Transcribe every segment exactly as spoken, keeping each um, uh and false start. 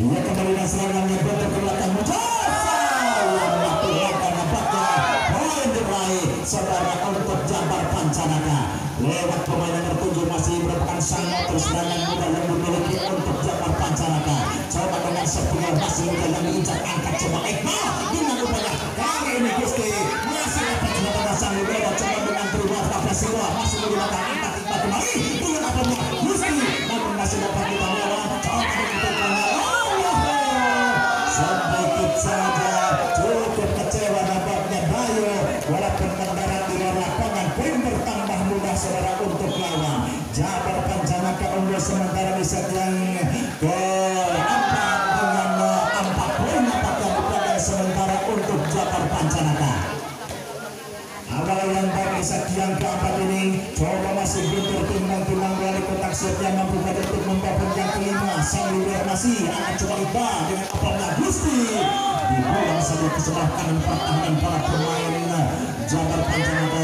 Ia kembali dan serangannya bentuk ke belakang Mujasa yang melakukan nampaknya poin diraih saudara untuk Jabar Pancanaka lewat pemain nomor tujuh masih merupakan sang motor serangan muda yang dimiliki untuk Jabar Pancanaka. Coba dengan sepuluh masih muda yang diincar angkat coba Iqbal dengan upaya kali ini Gusti masih dapat coba sang libero coba dengan terima pada Siwa masih menggunakan angkat Iqbal kembali dengan apanya Gusti namun masih dapat kita melawan coba dengan sedikit saja cukup kecewa nampaknya Bayu walaupun mendarat di luar lapangan poin bertambah mudah saudara untuk lawan Jabar Pancanaka unggul sementara di set yang keempat dengan empat poin nampaknya dipegang sementara untuk Jabar Pancanaka. Awal yang baik di set yang keempat ini coba masih bentur timbang-timbang dari kotak set yang mampu untuk membawa yang kelima sang libero masih akan coba Iqbal dengan apanya Gusti dibuang saja ke sebelah kanan pertahanan para pemain Jabar Pancanaka.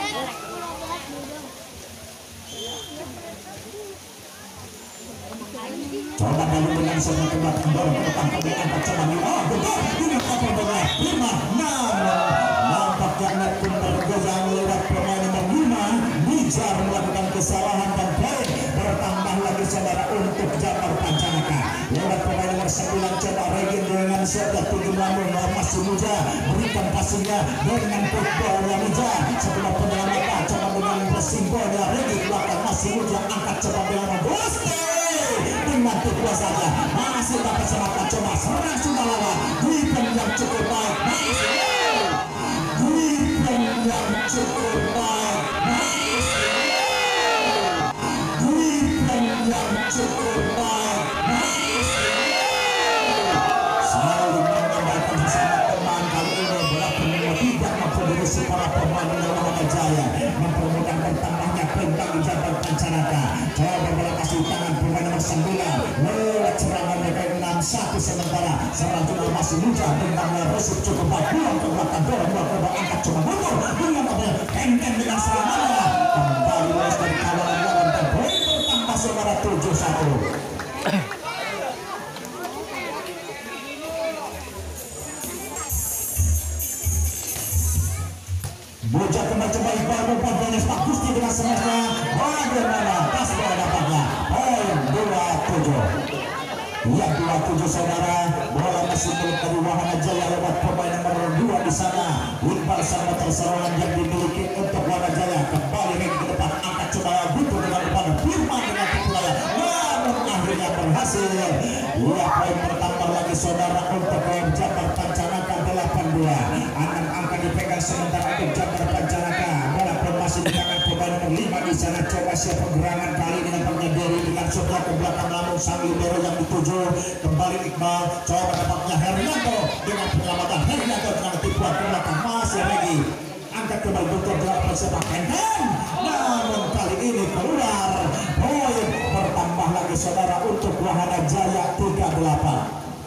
Coba lalu dengan sebelah ke belakang dorong ke depan kembali angkat coba nih oh betul dengan apa bola lima enam nampaknya net pun tergozang lewat pemain nomor lima Nijar melakukan kesalahan dan poin bertambah lagi saudara untuk Jabar Pancanaka lewat pemain nomor sembilan coba Regin dengan sudah tinggi melambung masih muda berikan passingnya dengan football yang muda setelah penyelamatan coba dengan bersimbolnya Regin belakang masih muda angkat coba dengan Gusti dengan kedua saja masih dapat serangan coba serang sudah lawan defense yang cukup baik masih defense yang cukup baik masih defense yang cukup baik masih saling menambahkan bersama teman kali ini bola penuh tidak mampu diisi para pemain Lawang Jaya mempermudah bertambahnya poin bagi Jabar Pancanaka. Coba bola kasih tangan pemain nomor sembilan lewat serangan mereka enam satu sementara serang juga masih muda dengan resip cukup baik buang ke belakang dorong bola coba angkat coba mundur dengan apa Ken-Ken dengan serangannya kembali lolos dari kawalan lawan dan poin bertambah saudara tujuh satu. Bujak kembali coba Iqbal bukan Dennis Pak Gusti dengan semesta bagaimana pas bola dapatnya poin dua tujuh ya dua tujuh saudara bola masih milik dari Wahana Jaya lewat pemain nomor dua di sana Iqbal sama terserangan yang dimiliki untuk Wahana Jaya kembali lagi ke depan angkat coba butuh dengan depan Firman dengan kepulauan namun akhirnya berhasil ya poin bertambah lagi saudara untuk Jabar Pancanaka delapan dua anak angka dipegang sementara untuk Jabar Pancanaka bola pun masih di tangan pemain nomor lima di sana coba siapa gerangan kali ini nampaknya Dery dengan sebelah ke belakang namun sang libero yang dituju kembali Iqbal coba dapatnya Hernando dengan penyelamatan Hernando dengan tipuan ke belakang masih lagi angkat kembali bentuk delapan sepak Ken-Ken namun kali ini keluar poin bertambah lagi saudara untuk Wahana Jaya tiga delapan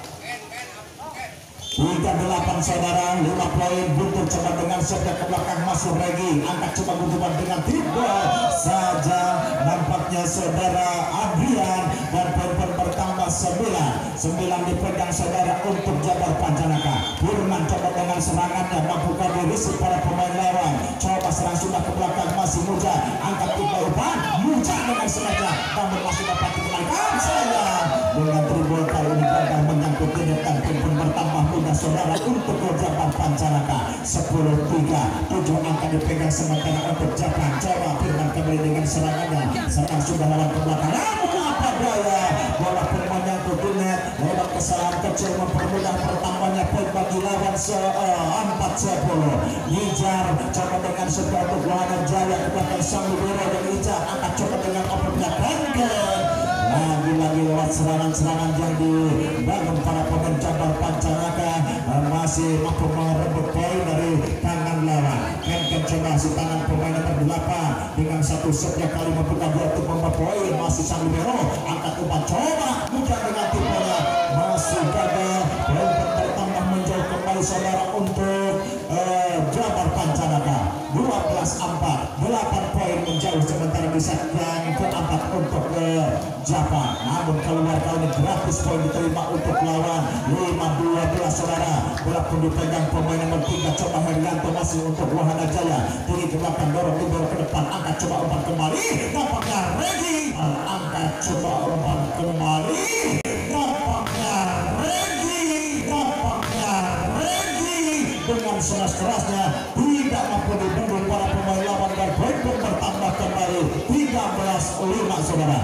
tiga delapan saudara lima poin butuh coba dengan sebelah ke belakang masuk Regi angkat coba buntuan dengan tiga saja nampaknya saudara Adrian dan poin bertambah sembilan sembilan dipegang saudara untuk Jabar Pancanaka Firman coba dengan serangannya mampu diri para pemain lawan coba serang sudah ke belakang masih muda angkat tiga umpan muda dengan sengaja namun masih dapat dikembalikan saya dengan dribble kali ini gagal menyangkut tidak dan pun bertambah mudah saudara untuk Jabar Pancanaka sepuluh tiga tujuh angka dipegang sementara untuk Jabar coba Firman kembali dengan serangannya serang sudah lawan ke belakang namun apa daya bola pun menyangkut di net lewat kesalahan kecil mempermudah pertambahnya poin bagi lawan empat sepuluh Nijar coba dengan sebuah untuk Wahana Jaya ke belakang sang libero dan Nijar angkat coba dengan opernya Ken-Ken lagi-lagi lewat serangan-serangan yang dibangun para pemain Jabar Pancanaka masih mampu merebut poin dari tangan lawan Ken-Ken coba si tangan pemain nomor delapan dengan satu setnya kali membuka dua untuk membuat poin masih sang libero angkat umpan coba mudah dengan tipuannya masih gagal poin bertambah menjauh kembali saudara untuk uh, Jabar Pancanaka dua belas empat. Delapan poin menjauh sementara di set yang keempat untuk ke Jepang. Namun keluar kali gratis poin diterima untuk lawan lima dua belas saudara. Bola pun dipegang pemain nomor tiga coba Herianto masih untuk Wahana Jaya. Tinggi ke belakang dorong libero ke depan, angkat coba umpan kembali. Nampaknya Regi angkat coba umpan kembali. Nampaknya Regi, nampaknya Regi dengan seras-kerasnya tidak mampu dibendung para pemain lawan dan poin pun bertambah kembali tiga belas lima saudara.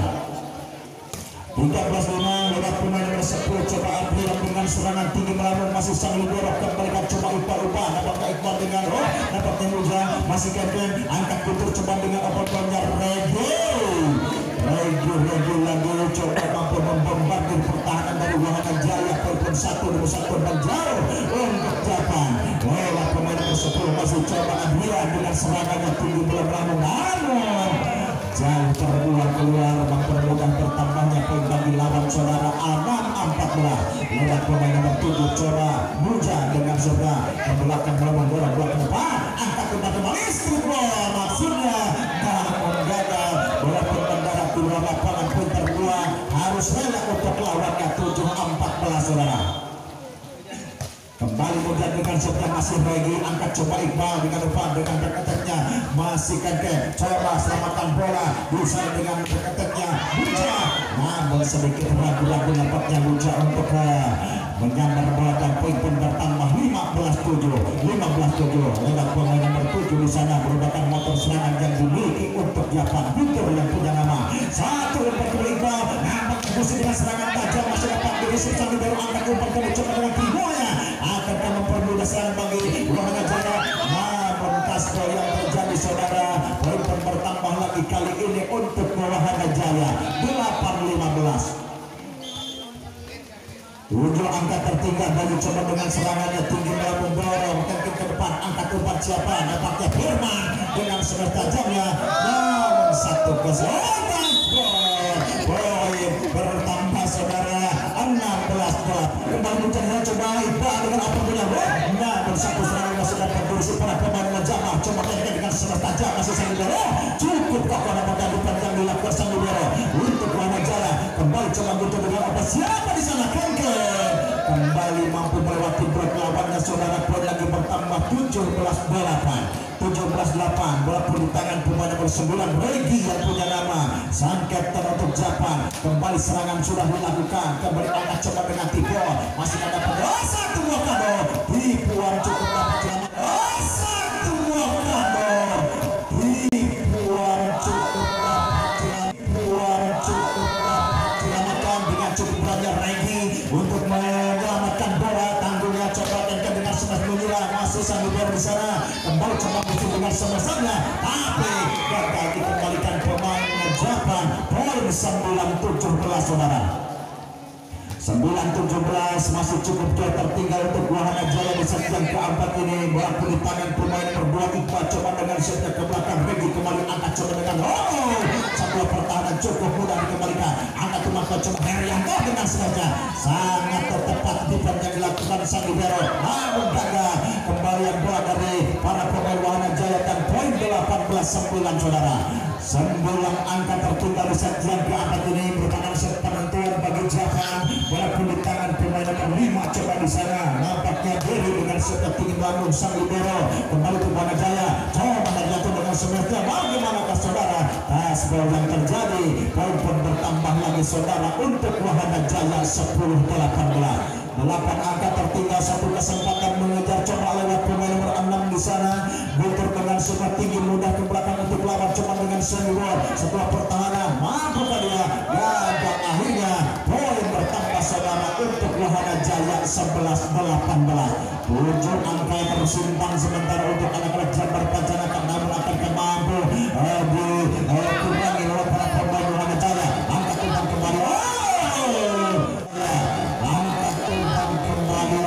tiga belas lima lewat pemain nomor sepuluh coba Adrian dengan serangan tinggi melawan masih sang libero kembalikan coba Iqbal Ubah. Nampaknya Iqbal dengan oh nampaknya Muja masih Kevin angkat putur coba dengan oportunnya Regi. Regi Regi lagi coba mampu membombardir pertahanan dari Wahana Jaya. Poin satu demi satu menjauh untuk Jepang. Lewat pemain nomor sepuluh masih coba Adrian dengan serangannya tinggi melawan namun jauh terbuang keluar mempermudah bertambahnya poin bagi lawan saudara. Enam empat belas lewat pemain nomor tujuh coba Muja dengan surga ke belakang melawan bola bola ke depan angkat umpan kembali strip bola maksudnya namun gagal. Bola pun mendarat di luar lapangan poin terbuang harus rela untuk lawannya tujuh empat belas saudara. Kembali Muja dengan surga masih Regi angkat coba Iqbal dengan depan dengan berketeknya masih Keke coba selamatkan bola bisa dengan berketeknya Muja namun sedikit ragu-ragu nampaknya Muja untuk uh, menyambar bola dan poin pun bertambah lima belas tujuh lima belas tujuh. Lewat pemain nomor tujuh di sana merupakan motor serangan yang dimiliki untuk Jepang Guntur yang punya nama satu umpan ke Iqbal nampak musuh dengan serangan tajam masih dapat diisi sambil baru angkat umpan ke coba dengan tibonya akan mempermudah serangan bagi Wahana Jaya. Namun tasbih yang terjadi saudara poin pun bertambah lagi kali ini untuk Wahana Jaya delapan lima belas. Tujuh angka tertinggal bagi coba dengan serangannya tinggi melakukan dorong kaki ke depan angkat umpan siapa nampaknya Firman dengan serangan tajamnya namun satu kesalahan poin bertambah saudara enam belas delapan. Kembali mencari coba Iqbal dengan apa punya namun satu serangan masih dapat diisi para pemain Jamaah coba dengan serangan tajam masih sang libero cukup kokoh namun bukan yang dilakukan sang libero untuk Wahana Jaya. Kembali coba butuh dengan apa siapa di sana Kengke kembali mampu melewati blok lawannya saudara. Poin lagi bertambah tujuh belas delapan tujuh belas delapan. Bola pun di tangan pemain nomor sembilan Regi yang punya nama sang kapten untuk Jepang. Kembali serangan sudah dilakukan kembali angkat coba dengan Tipo masih ada pada satu wakado Tipuan cukup dapat selamat oh satu wakado Tipuan cukup dapat Tipuan cukup dapat selamatkan dengan cukup berani Regi untuk menyelamatkan bola tanggungnya coba dan dengan semas menyilang masih sambil baru di sana kembali coba musuh dengan sama-sama tapi gagal dikembalikan pemain Jepang. Poin sembilan tujuh belas saudara. sembilan tujuh belas masih cukup jauh tertinggal untuk Wahana Jaya di set yang keempat ini. Bola pun di tangan pemain nomor dua Iqbal coba dengan setnya ke belakang Regi kembali angkat coba dengan oh satu pertahanan cukup mudah dikembalikan angkat umpan coba Herianto dengan sengaja sangat tepat defense yang dilakukan sang libero namun gagal. Kembalian bola dari para pemain Wahana Jaya dan poin delapan belas sembilan saudara. Sembilan angka tertinggal di set yang keempat ini merupakan set penentuan bagi Jepang. Bola pun di tangan pemain nomor lima coba di sana nampaknya Dewi dengan set tinggi bangun sang libero kembali ke Wahana Jaya coba jatuh dengan semetnya bagaimana saudara tasbih yang terjadi poin pun bertambah lagi saudara untuk Wahana Jaya sepuluh delapan belas. Delapan angka tertinggal satu kesempatan mengejar coba lewat pemain nomor enam di sana Guntur dengan super tinggi mudah ke belakang untuk lawan coba dengan senior setelah pertahanan mampukah dia gagal akhirnya poin bertambah saudara untuk Wahana Jaya sebelas delapan belas. Tujuh angka yang tersimpan sementara untuk anak-anak Jabar Pancanakan namun akan mampu uh, dikurangi uh, oleh para pemain Wahana Jaya. Angkat umpan kembali oh angkat umpan kembali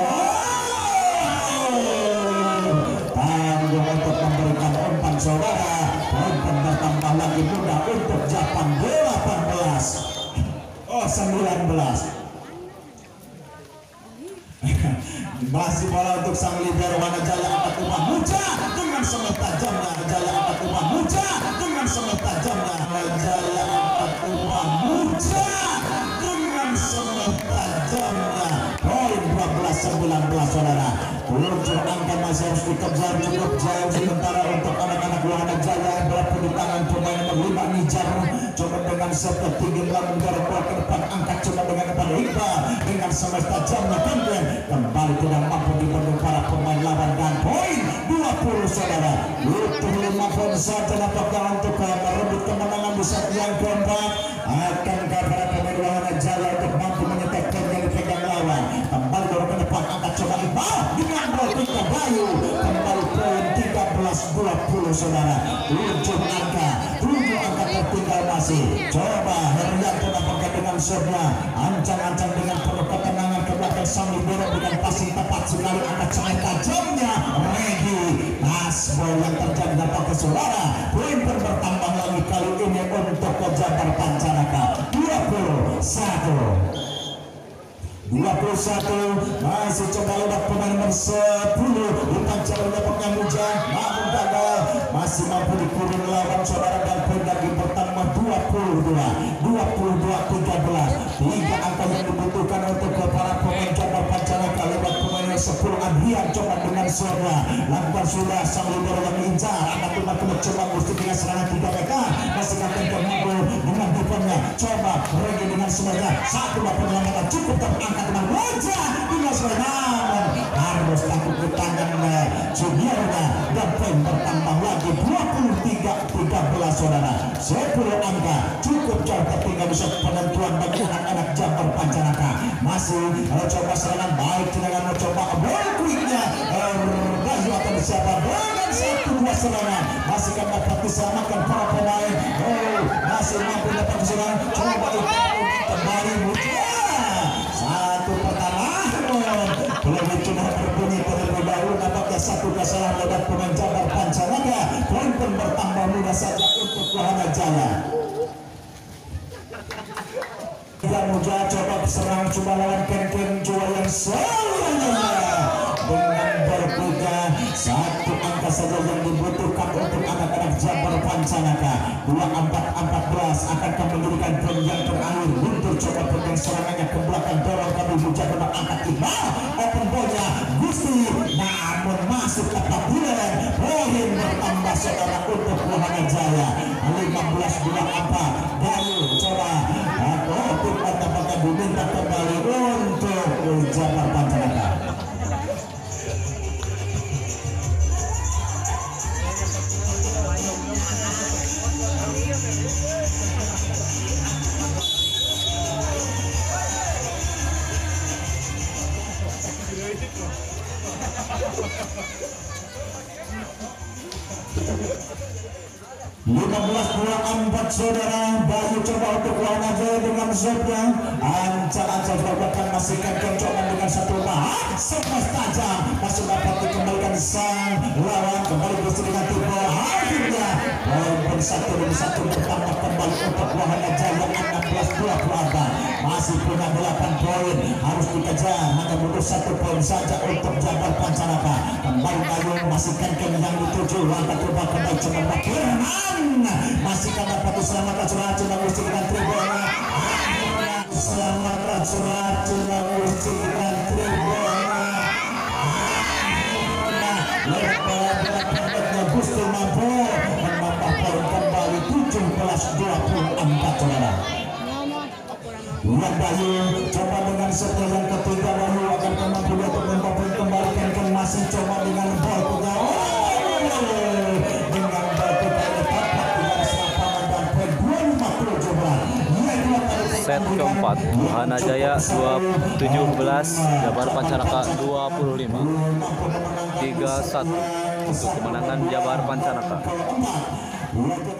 oh tanggung untuk memberikan umpan saudara. Poin bertambah lagi mudah untuk Jepang delapan belas oh sembilan belas. Masih bola untuk sang libero Wanajaya angkat umpan Muja dengan sangat tajamnya. Wanajaya angkat umpan Muja dengan sangat tajamnya. Wanajaya angkat umpan Muja dengan sangat tajamnya. Poin dua belas sembilan belas saudara. Tujuh angka masih harus dikejar cukup jauh sementara untuk anak-anak Wanajaya yang berada di tangan pemain nomor lima Nijar. Coba dengan serta tinggi lalu mendorong bola ke depan, angkat coba dengan depan Iqbal dengan sangat tajamnya kemudian kembali tidak mampu dibendung para pemain lawan dan poin dua puluh saudara. Butuh lima poin saja nampaknya untuk merebut kemenangan di set yang keempat. Akankah para pemain Wanajaya untuk mampu menyetek poin yang dipegang lawan? Kembali dorong ke depan, angkat coba Iqbal dengan gol Tika Bayu. Kembali poin tiga belas dua puluh saudara. Tujuh angka, tujuh angka tertinggal masih. Coba Herianto dapatkan dengan shotnya, ancang-ancang dengan penuh ketenangan ke belakang sang libero dengan passing tepat sekali, angkat sangat tajamnya Regi. Pas bola yang terjadi dapat ke saudara. Poin pun bertambah lagi kali ini untuk Jabar Pancaraka dua puluh satu. dua puluh satu masih coba lewat pemain nomor sepuluh umpan coba dapatnya Muja namun gagal, masih mampu dikurung lawan saudara dan poin lagi bertambah dua puluh dua dua puluh dua tiga belas. Tiga angka yang dibutuhkan untuk para pemain Jabar Pancaraka lewat pemain nomor sepuluh Adrian coba dengan suara lakukan sudah sang libero yang mengincar anak umpan coba mesti dengan serangan tiga mereka masih akan mampu dengan depannya coba Regi dengan semuanya satu dapat menyelamatkan cukup terangkat dengan wajah dengan serangan harus takut ke tangan juniornya dan poin bertambah lagi dua puluh tiga tiga belas saudara. Sepuluh angka cukup jauh tertinggal bisa penentuan bagi anak-anak Jabar Pancaraka. Masih uh, coba serangan baik dengan mencoba ball quicknya Bayu akan siapa dengan satu dua serangan masih akan dapat diselamatkan para pemain. Oh, masih mampu dapat serangan coba kembali Muja satu pertahanan belum sudah berbunyi terlebih dahulu nampaknya satu kesalahan lewat pemain Jabar Pancaraka. Poin pun bertambah mudah saja untuk Wanajaya. Dan Muja coba serang coba lawan Ken-Ken Jua yang selalu dengan berkuda satu angka saja yang dibutuhkan untuk anak-anak Jabar Pancaraka. Dua empat empat belas akan memberikan poin yang terakhir untuk coba pegang serangannya ke belakang dorong kami Muja dengan angkat Iqbal open ballnya Gusti namun masuk tepat bulan. Poin bertambah saudara untuk Wanajaya lima belas dua empat. Baru coba atau tim apakah diminta kembali untuk Jabar Pancaraka. lima belas dua empat saudara. Bayu coba untuk Wanajaya dengan shotnya ancang-ancang berbakar masih Ken-Ken coba dengan satu bahan sepas tajam masih dapat dikembalikan sang lawan kembali bersih dengan tipe akhirnya poin pun satu demi satu bertambah kembali untuk Wanajaya enam belas dua puluh empat masih punya delapan poin harus dikejar hanya butuh satu poin saja untuk Jabar Pancaraka. Kembali Bayu masih Ken-Ken yang dituju langkah coba kembali coba Bakiran masih kan dapat diselamatkan surat cuma mesti dengan Tribona akhirnya selamatkan surat cuma mesti dengan Tribona akhirnya lepas Gusti mampu menambah poin kembali tujuh belas dua puluh empat saudara. Buat Bayu coba dengan setelah yang ketiga Bayu akan mampu untuk menambah poin kembali Ken-Ken masih coba dengan ball punya dengan batu set keempat Wanajaya dua tujuh belas Jabar Pancaraka dua puluh lima. Tiga satu untuk kemenangan Jabar Pancaraka.